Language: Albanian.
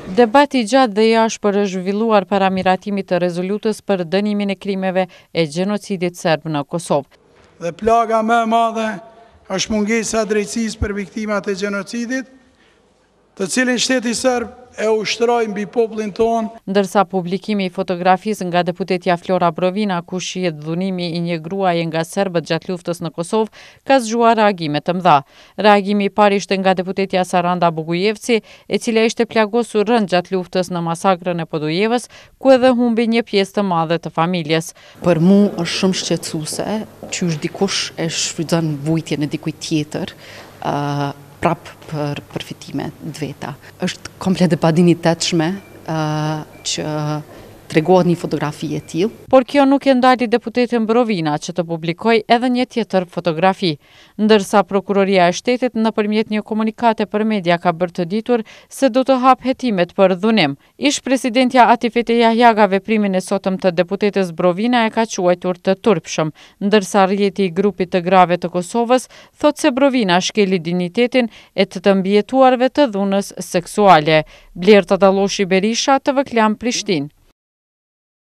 Debati i gjatë dhe i ashpër është zhvilluar para miratimit të rezolutës për dënimin e krimeve e gjenocidit serb në Kosovë. Dhe plaga më e madhe është mungesa e drejtësisë për viktimat e gjenocidit, të cilin shteti serb e ushtroi mbi popullin tonë. Ndërsa publikimi i fotografisë nga deputetja Flora Brovina, ku shihet dhunimi i një gruaje nga serbët gjatë luftës në Kosovë, ka zgjuar reagime të mëdha. Reagimi i parë ishte nga deputetja Saranda Bugujevci, e cila ishte plagosur rënd gjatë luftës në masakrën e Podujevës, ku edhe humbi një pjesë të madhe të familjes. Për mu është shumë shqetësuese që është dikush e shfrytëzon vujtjen e dikujt tjetër prap për përfitime të veta. Është komplet e padinjitetshme që tregohet një fotografi e tillë. Por kjo nuk e ndali deputetin Brovina që të publikoj edhe një tjetër fotografi, ndërsa prokuroria e shtetit nëpërmjet një komunikate për media ka bërë të ditur se do të hap hetimet për dhunim. Ish presidentja Atifete Jahjaga veprimin e sotëm të deputetes Brovina e ka quajtur të turpshëm, ndërsa rrjeti i grupit të grave të Kosovës thot se Brovina shkeli dinjitetin e të mbijetuarve të dhunës seksuale. Blerta Dalloshi Berisha, TV Klan, Prishtinë.